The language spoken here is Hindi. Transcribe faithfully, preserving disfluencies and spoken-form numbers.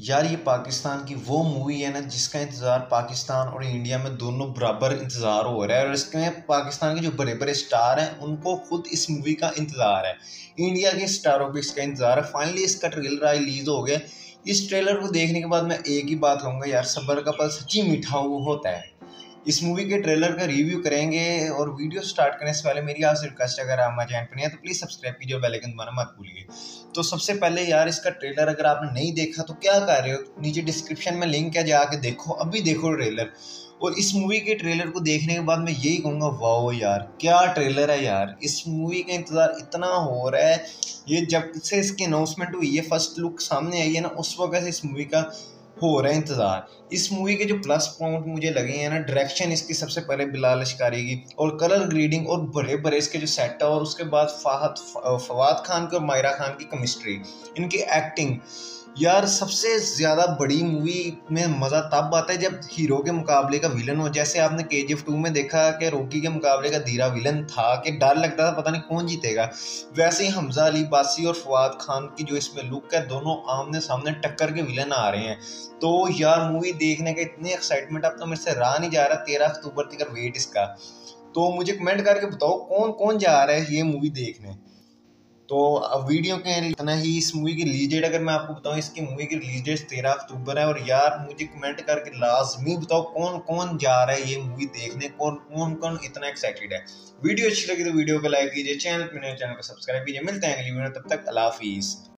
यार ये पाकिस्तान की वो मूवी है ना जिसका इंतज़ार पाकिस्तान और इंडिया में दोनों बराबर इंतज़ार हो रहा है। और इसमें पाकिस्तान के जो बड़े बड़े स्टार हैं उनको खुद इस मूवी का इंतज़ार है, इंडिया के स्टारों को इसका इंतज़ार है। फाइनली इसका ट्रेलर रिलीज़ हो गया। इस ट्रेलर को देखने के बाद मैं एक ही बात कहूँगा, यार सब्र का फल सच्ची मीठा वो होता है। इस मूवी के ट्रेलर का रिव्यू करेंगे और वीडियो स्टार्ट करने से पहले मेरी आपसे रिक्वेस्ट है, अगर आप हमारे चैनल पर नहीं है तो प्लीज़ सब्सक्राइब कीजिए और बेल आइकन दबाना मत भूलिए। तो सबसे पहले यार इसका ट्रेलर अगर आपने नहीं देखा तो क्या कर रहे हो, नीचे डिस्क्रिप्शन में लिंक है, जाके देखो, अभी देखो ट्रेलर। और इस मूवी के ट्रेलर को देखने के बाद मैं यही कहूँगा, वाओ यार क्या ट्रेलर है यार। इस मूवी का इंतज़ार इतना हो रहा है, ये जब से इसकी अनाउंसमेंट हुई है, फर्स्ट लुक सामने आई है ना, उस वक्त से इस मूवी का हो रहा है इंतज़ार। इस मूवी के जो प्लस पॉइंट मुझे लगे हैं ना, डायरेक्शन इसकी सबसे पहले बिलाल लश्कारी की, और कलर ग्रेडिंग और बड़े बड़े इसके जो सेट है, और उसके बाद फाहद फवाद खान की और मायरा खान की केमिस्ट्री, इनकी एक्टिंग। यार सबसे ज़्यादा बड़ी मूवी में मज़ा तब आता है जब हीरो के मुकाबले का विलन हो। जैसे आपने के जी एफ टू में देखा कि रॉकी के मुकाबले का धीरा विलन था कि डर लगता था पता नहीं कौन जीतेगा, वैसे ही हमजा अली बासी और फवाद खान की जो इसमें लुक है, दोनों आमने सामने टक्कर के विलन आ रहे हैं। तो यार मूवी देखने का इतनी एक्साइटमेंट अब तो मेरे से रहा नहीं जा रहा। तेरह अक्टूबर तक वेट इसका। तो मुझे कमेंट करके बताओ कौन कौन जा रहा है ये मूवी देखने। तो अब वीडियो के इतना ही। इस मूवी की रिलीज डेट अगर मैं आपको बताऊं, इसकी मूवी की रिलीज डेट तेरह अक्टूबर है। और यार मुझे कमेंट करके लाजमी बताओ कौन कौन जा रहा है ये मूवी देखने, कौन कौन कौन इतना एक्साइटेड है। वीडियो अच्छी लगी तो वीडियो को लाइक कीजिए, चैनल पर नए चैनल को सब्सक्राइब कीजिए। मिलते हैं अगली वीडियो, तब तक अल्लाह हाफिज़।